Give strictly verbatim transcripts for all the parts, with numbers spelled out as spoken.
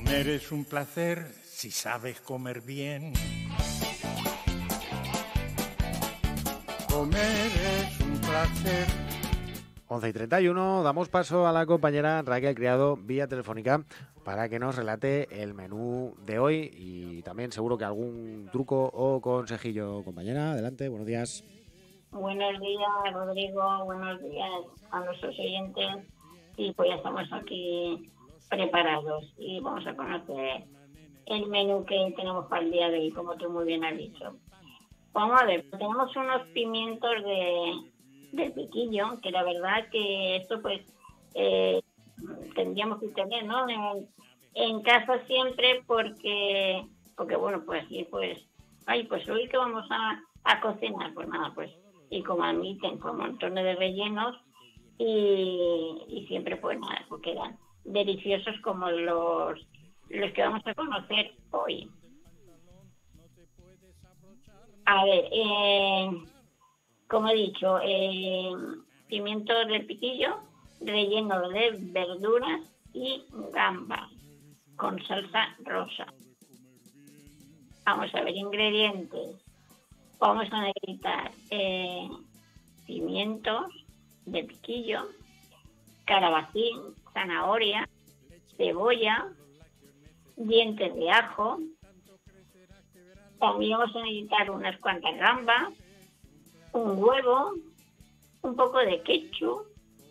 Comer es un placer si sabes comer bien. Comer es un placer. once y treinta y uno, damos paso a la compañera Raquel Criado vía telefónica para que nos relate el menú de hoy y también seguro que algún truco o consejillo. Compañera, adelante, buenos días. Buenos días, Rodrigo, buenos días a nuestros oyentes. Y pues ya estamos aquí preparados y vamos a conocer el menú que tenemos para el día de hoy, como tú muy bien has dicho. Vamos a ver, tenemos unos pimientos de, del piquillo, que la verdad que esto pues eh, tendríamos que tener, ¿no? En, en casa siempre porque, porque bueno, pues sí, pues, ay, pues hoy que vamos a, a cocinar, pues nada, pues, y como admiten con montones de rellenos y, y siempre pues nada, pues quedan deliciosos como los, los que vamos a conocer hoy. A ver, eh, como he dicho, eh, pimientos del piquillo relleno de verduras y gambas con salsa rosa. Vamos a ver, ingredientes. Vamos a necesitar eh, pimientos de piquillo, calabacín, zanahoria, cebolla, dientes de ajo. También vamos a necesitar unas cuantas gambas, un huevo, un poco de ketchup,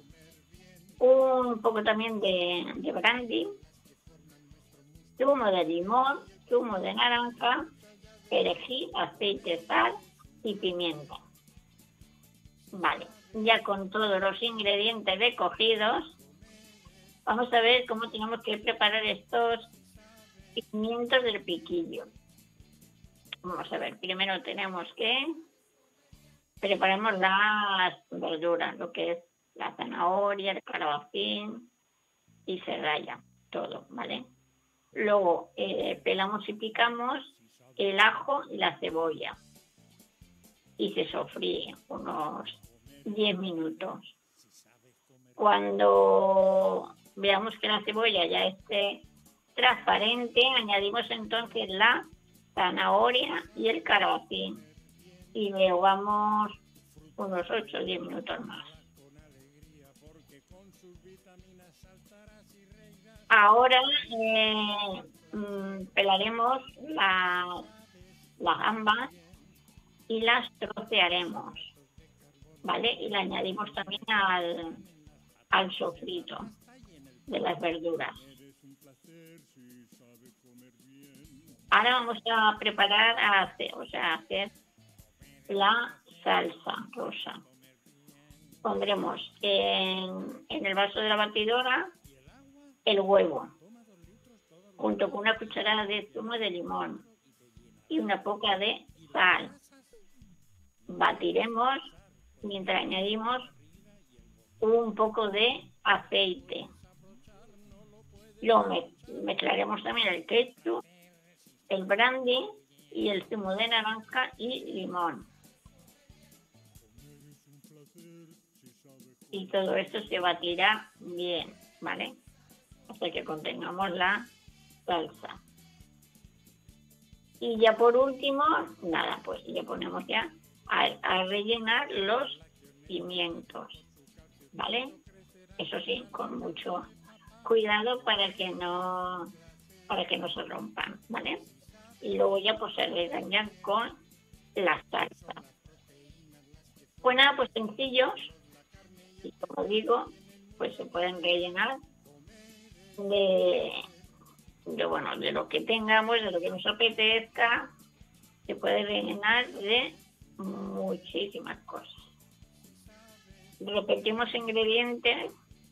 un poco también de, de brandy, zumo de limón, zumo de naranja, perejil, aceite, sal y pimienta. Vale, ya con todos los ingredientes recogidos, vamos a ver cómo tenemos que preparar estos pimientos del piquillo. Vamos a ver, primero tenemos que preparamos las verduras, lo que es la zanahoria, el calabacín y se raya todo, ¿vale? Luego eh, pelamos y picamos el ajo y la cebolla y se sofríe unos diez minutos. Cuando veamos que la cebolla ya esté transparente, añadimos entonces la zanahoria y el calabacín y rehogamos unos ocho o diez minutos más. Ahora eh, mmm, pelaremos la, las gambas y las trocearemos, ¿vale? Y le añadimos también al, al sofrito de las verduras. Ahora vamos a preparar, a hacer, o sea, a hacer la salsa rosa. Pondremos en, en el vaso de la batidora el huevo, junto con una cucharada de zumo de limón y una poca de sal. Batiremos mientras añadimos un poco de aceite. Lo mezclaremos también el ketchup, el brandy y el zumo de naranja y limón. Y todo esto se batirá bien, ¿vale? Hasta que contengamos la salsa. Y ya por último, nada, pues ya ponemos ya a, a rellenar los pimientos, ¿vale? Eso sí, con mucho cuidado para que no para que no se rompan, ¿vale? Y luego ya pues se rellenan con la salsa. Pues nada, pues sencillos, y como digo, pues se pueden rellenar de, de bueno, de lo que tengamos, de lo que nos apetezca, se puede rellenar de muchísimas cosas. Repetimos ingredientes.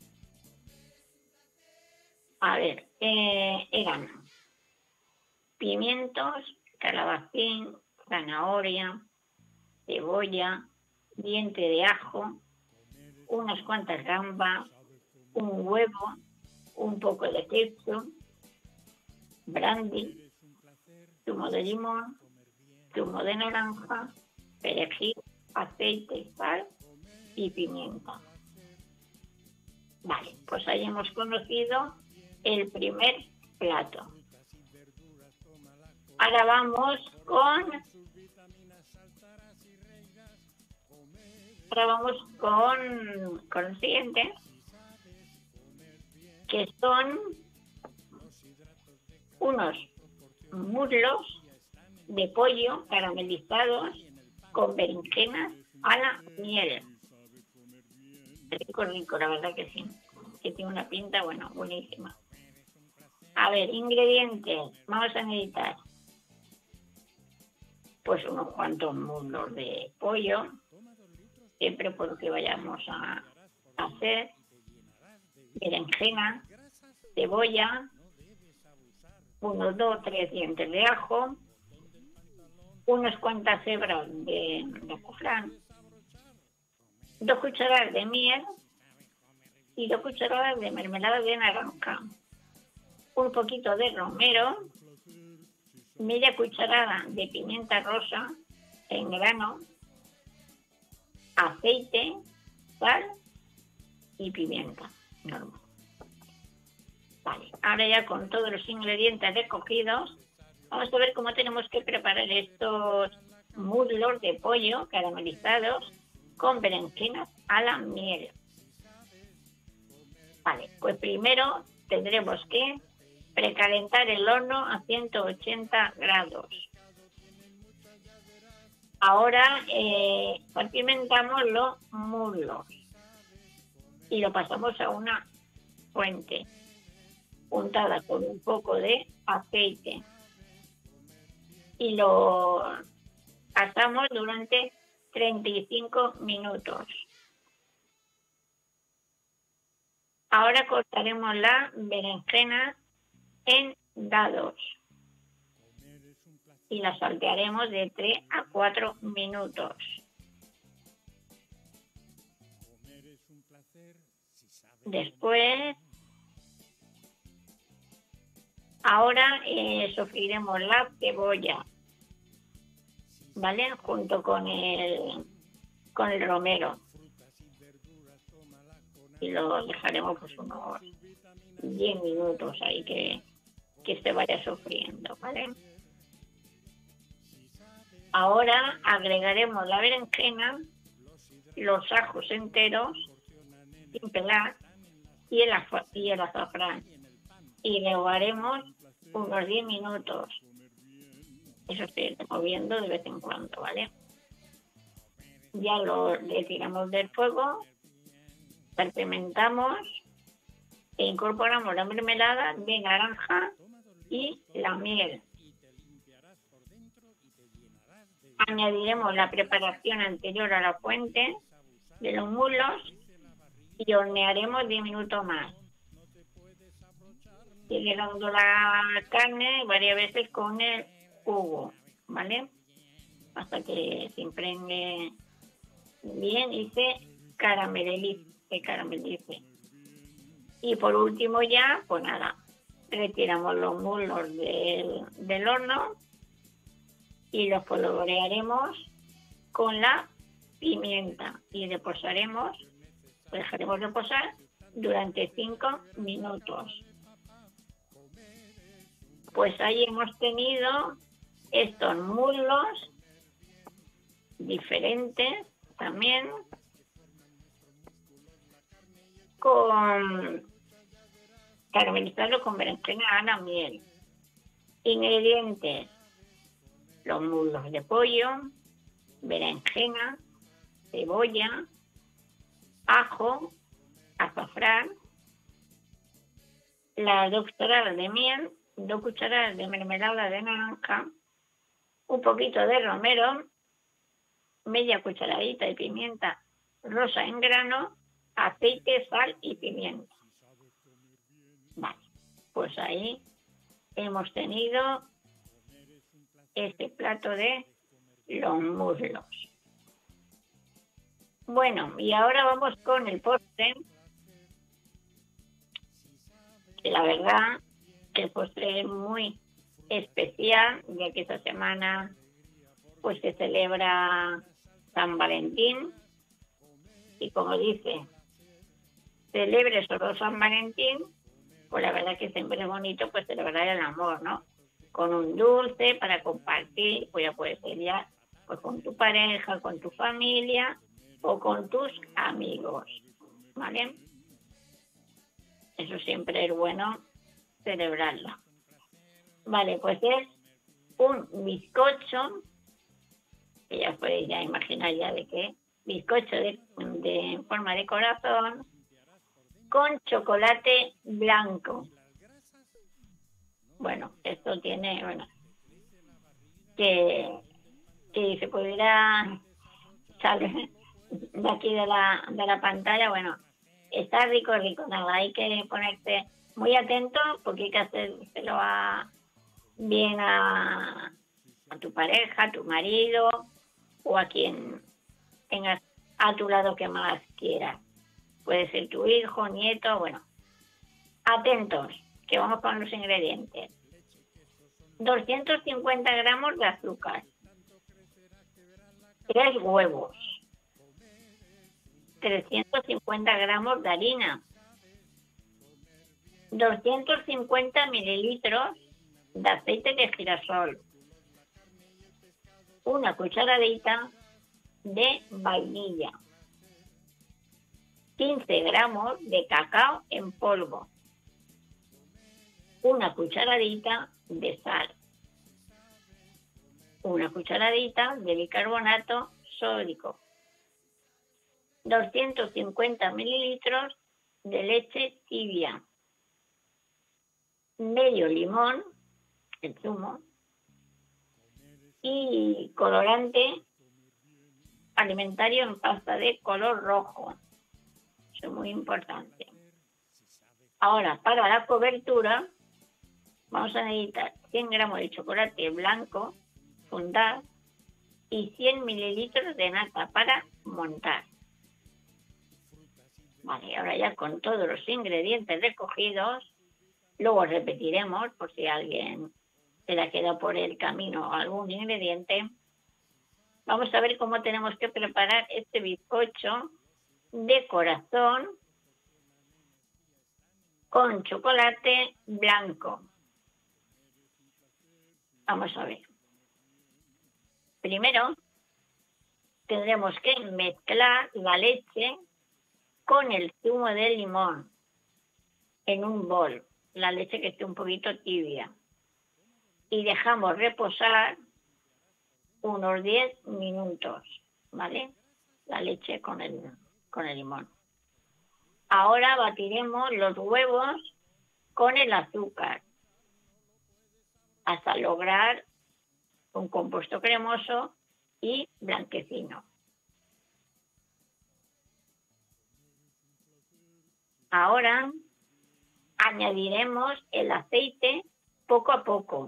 A ver, eh, eran pimientos, calabacín, zanahoria, cebolla, diente de ajo, unas cuantas gambas, un huevo, un poco de ketchup, brandy, zumo de limón, zumo de naranja, perejil, aceite, sal y pimienta. Vale, pues ahí hemos conocido el primer plato. Ahora vamos con... Ahora vamos con, con el siguiente, que son unos muslos de pollo caramelizados con berenjenas a la miel. Rico, rico, la verdad que sí. Que tiene una pinta, bueno, buenísima. A ver, ingredientes. Vamos a necesitar pues unos cuantos muslos de pollo, siempre por lo que vayamos a hacer, berenjena, cebolla, unos dos o tres dientes de ajo, unas cuantas hebras de, de azafrán, dos cucharadas de miel y dos cucharadas de mermelada de naranja, un poquito de romero, media cucharada de pimienta rosa en grano, aceite, sal y pimienta normal. Vale, ahora ya con todos los ingredientes recogidos, vamos a ver cómo tenemos que preparar estos muslos de pollo caramelizados con berenjenas a la miel. Vale, pues primero tendremos que precalentar el horno a ciento ochenta grados. Ahora eh, condimentamos los muslos y lo pasamos a una fuente untada con un poco de aceite y lo asamos durante treinta y cinco minutos. Ahora cortaremos la berenjena en dados y la saltearemos de tres a cuatro minutos. Después, ahora eh, sofreiremos la cebolla, ¿vale? Junto con el, con el romero. Y lo dejaremos pues unos diez minutos ahí que, que se vaya sofriendo, ¿vale? Ahora agregaremos la berenjena, los ajos enteros sin pelar y el, y el azafrán. Y rehogaremos unos diez minutos. Eso estoy moviendo de vez en cuando, ¿vale? Ya lo retiramos del fuego, salpimentamos e incorporamos la mermelada de naranja y la miel. Añadiremos la preparación anterior a la fuente de los muslos y hornearemos diez minutos más. Sigue dando la carne varias veces con el jugo, ¿vale? Hasta que se impregne bien y se caramelice, se caramelice. Y por último ya, pues nada, retiramos los muslos del, del horno y los polvorearemos con la pimienta y reposaremos, lo dejaremos reposar durante cinco minutos. Pues ahí hemos tenido estos muslos diferentes también con caramelizarlo con berenjena a la miel. Ingredientes: los muslos de pollo, berenjena, cebolla, ajo, azafrán, las dos cucharadas de miel, dos cucharadas de mermelada de naranja, un poquito de romero, media cucharadita de pimienta rosa en grano, aceite, sal y pimienta. Vale, pues ahí hemos tenido este plato de los muslos. Bueno, y ahora vamos con el postre. La verdad que el postre es muy especial, ya que esta semana pues se celebra San Valentín y como dice, celebre solo San Valentín, pues la verdad que siempre es bonito pues celebrar el amor, ¿no? Con un dulce para compartir, pues ya puede ser ya pues con tu pareja, con tu familia o con tus amigos, ¿vale? Eso siempre es bueno celebrarlo. Vale, pues es un bizcocho, que ya podéis ya imaginar ya de qué, bizcocho de, de forma de corazón, con chocolate blanco. Bueno, esto tiene, bueno, que, que se pudiera salir de aquí de la, de la pantalla, bueno, está rico, rico, nada, hay que ponerse muy atento porque hay que hacérselo a, bien a, a tu pareja, a tu marido o a quien tengas a tu lado que más quieras. Puede ser tu hijo, nieto, bueno. Atentos, que vamos con los ingredientes. doscientos cincuenta gramos de azúcar. tres huevos. trescientos cincuenta gramos de harina. doscientos cincuenta mililitros de aceite de girasol. Una cucharadita de vainilla. quince gramos de cacao en polvo. Una cucharadita de sal. Una cucharadita de bicarbonato sódico. doscientos cincuenta mililitros de leche tibia. Medio limón, el zumo, y colorante alimentario en pasta de color rojo. Eso es muy importante. Ahora, para la cobertura, vamos a necesitar cien gramos de chocolate blanco, fundar, y cien mililitros de nata para montar. Vale, ahora ya con todos los ingredientes recogidos, luego repetiremos por si alguien se le ha quedado por el camino algún ingrediente. Vamos a ver cómo tenemos que preparar este bizcocho de corazón con chocolate blanco. Vamos a ver. Primero, tendremos que mezclar la leche con el zumo de limón en un bol. La leche que esté un poquito tibia. Y dejamos reposar unos diez minutos, ¿vale? La leche con el, con el limón. Ahora batiremos los huevos con el azúcar hasta lograr un compuesto cremoso y blanquecino. Ahora añadiremos el aceite poco a poco.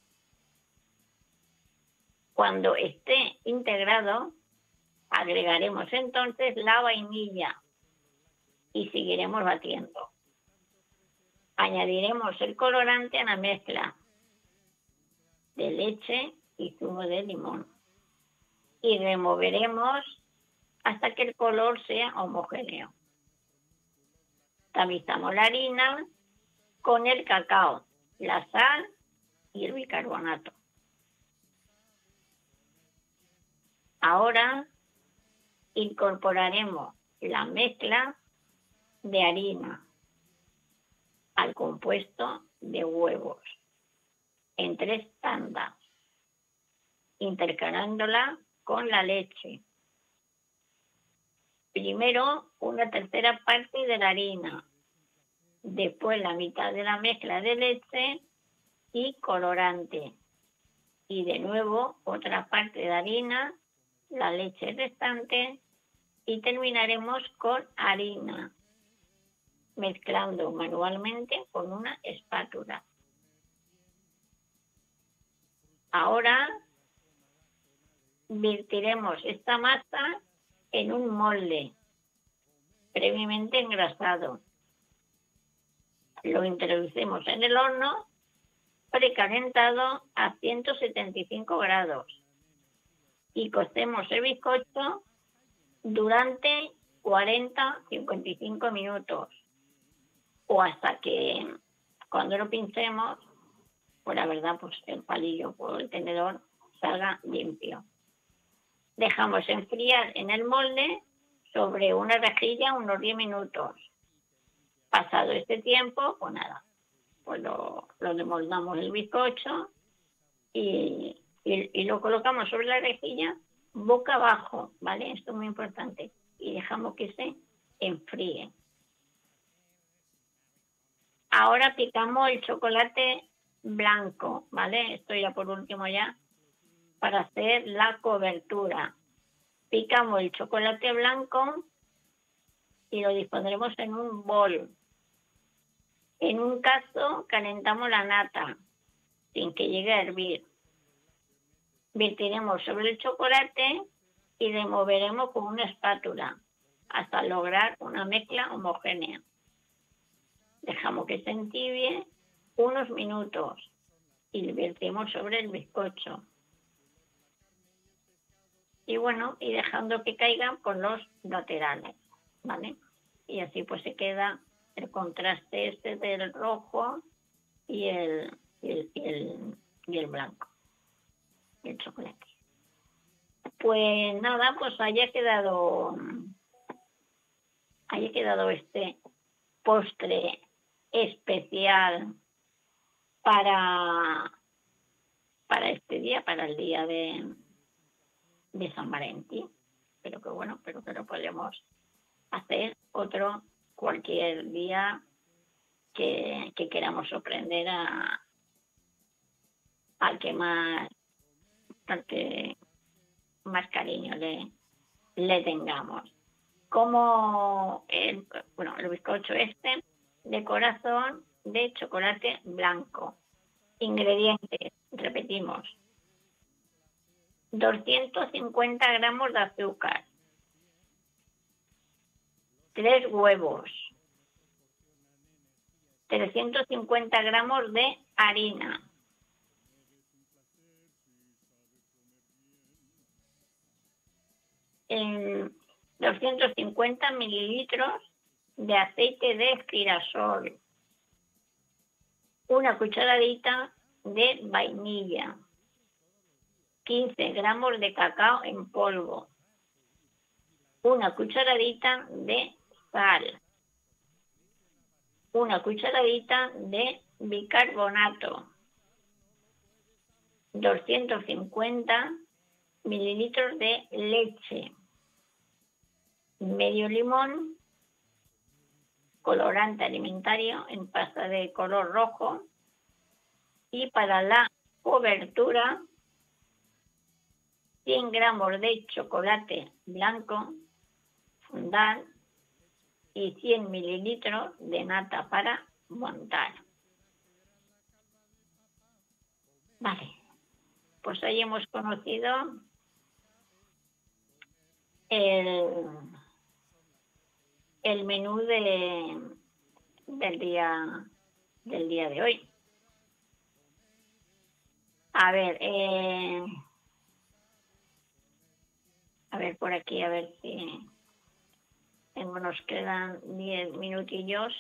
Cuando esté integrado, agregaremos entonces la vainilla y seguiremos batiendo. Añadiremos el colorante a la mezcla de leche y zumo de limón y removeremos hasta que el color sea homogéneo. Tamizamos la harina con el cacao, la sal y el bicarbonato. Ahora incorporaremos la mezcla de harina al compuesto de huevos en tres tandas, intercalándola con la leche. Primero una tercera parte de la harina, después la mitad de la mezcla de leche y colorante, y de nuevo otra parte de harina, la leche restante, y terminaremos con harina, mezclando manualmente con una espátula. Ahora vertiremos esta masa en un molde previamente engrasado. Lo introducimos en el horno precalentado a ciento setenta y cinco grados y cocemos el bizcocho durante cuarenta a cincuenta y cinco minutos o hasta que cuando lo pincemos, pues la verdad, pues el palillo o el tenedor salga limpio. Dejamos enfriar en el molde sobre una rejilla unos diez minutos. Pasado este tiempo, pues nada, pues lo, lo demoldamos el bizcocho y, y, y lo colocamos sobre la rejilla boca abajo, ¿vale? Esto es muy importante. Y dejamos que se enfríe. Ahora picamos el chocolate blanco, ¿vale? Esto ya por último ya, para hacer la cobertura. Picamos el chocolate blanco y lo dispondremos en un bol. En un cazo calentamos la nata sin que llegue a hervir. Vertiremos sobre el chocolate y removeremos con una espátula hasta lograr una mezcla homogénea. Dejamos que se entibie unos minutos y lo vertimos sobre el bizcocho. Y bueno, y dejando que caigan por los laterales, ¿vale? Y así pues se queda el contraste este del rojo y el, y el, y el, y el blanco, el chocolate. Pues nada, pues haya quedado, haya quedado este postre especial para, para este día, para el día de, de San Valentín. Pero que bueno, pero que lo podemos hacer otro cualquier día que, que queramos sorprender a al que más al que más cariño le, le tengamos. Como el, bueno, el bizcocho este de corazón de chocolate blanco. Ingredientes, repetimos. doscientos cincuenta gramos de azúcar. tres huevos. trescientos cincuenta gramos de harina. En doscientos cincuenta mililitros de aceite de girasol. Una cucharadita de vainilla. quince gramos de cacao en polvo. Una cucharadita de sal. Una cucharadita de bicarbonato. doscientos cincuenta mililitros de leche. Medio limón. Colorante alimentario en pasta de color rojo. Y para la cobertura, cien gramos de chocolate blanco fondant y cien mililitros de nata para montar. Vale, pues ahí hemos conocido el, el menú de, del día del día de hoy. A ver, eh, a ver por aquí, a ver si tengo, nos quedan diez minutillos.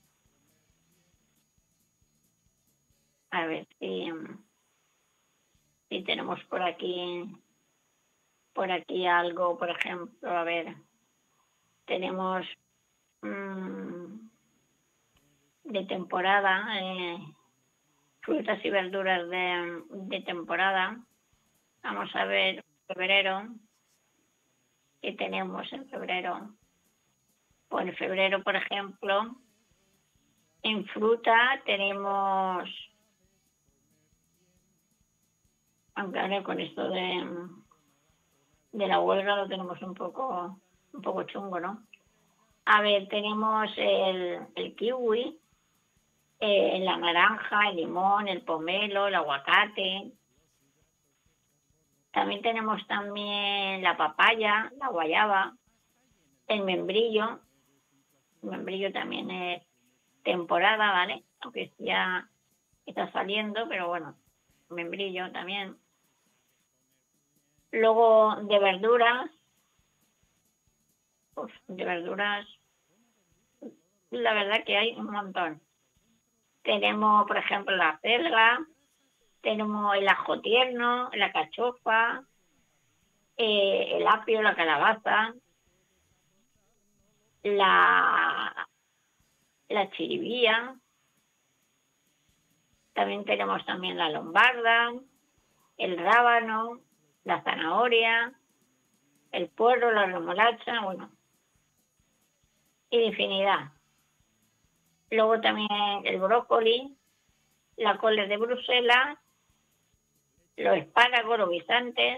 A ver si, si tenemos por aquí, por aquí algo, por ejemplo, a ver, tenemos mmm, de temporada, eh, frutas y verduras de, de temporada. Vamos a ver febrero. ¿Qué tenemos en febrero? Pues en febrero, por ejemplo, en fruta tenemos, aunque ahora con esto de, de la huelga lo tenemos un poco, un poco chungo, ¿no? A ver, tenemos el, el kiwi, eh, la naranja, el limón, el pomelo, el aguacate. También tenemos también la papaya, la guayaba, el membrillo. El membrillo también es temporada, ¿vale? Aunque ya está saliendo, pero bueno, membrillo también. Luego de verduras, pues de verduras, la verdad que hay un montón. tenemos, por ejemplo, la acelga, tenemos el ajo tierno, la cachofa, eh, el apio, la calabaza, la, la chiribía, también tenemos también la lombarda, el rábano, la zanahoria, el puerro, la remolacha, bueno, infinidad. Luego también el brócoli, la col de Bruselas, los espárragos, los guisantes.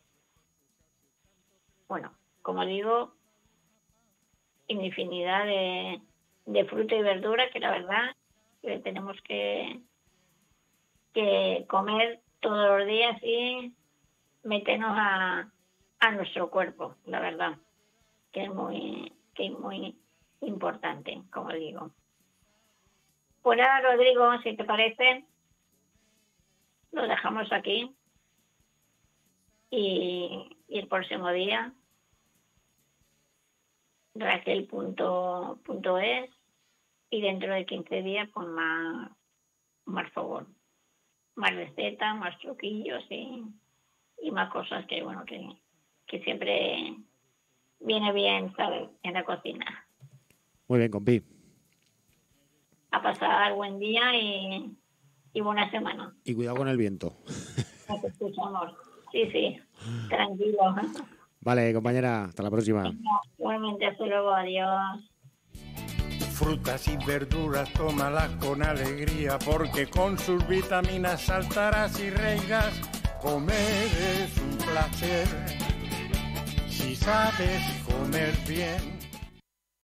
Bueno, como digo, infinidad de, de fruta y verdura que la verdad que tenemos que, que comer todos los días y meternos a, a nuestro cuerpo, la verdad, que es muy, que es muy importante, como digo. Pues nada, Rodrigo, si te parece, lo dejamos aquí y, y el próximo día Raquel punto es y dentro de quince días pues más, más favor, más recetas, más truquillos y, y más cosas que bueno que, que siempre viene bien, ¿sabes?, en la cocina. Muy bien, compi. A pasar buen día y, y buena semana. Y cuidado con el viento. Nos escuchamos. Sí, sí, tranquilo. Vale, compañera, hasta la próxima. Igualmente, hasta luego, adiós. Frutas y verduras, tómalas con alegría, porque con sus vitaminas saltarás y reirás. Comer es un placer, si sabes comer bien.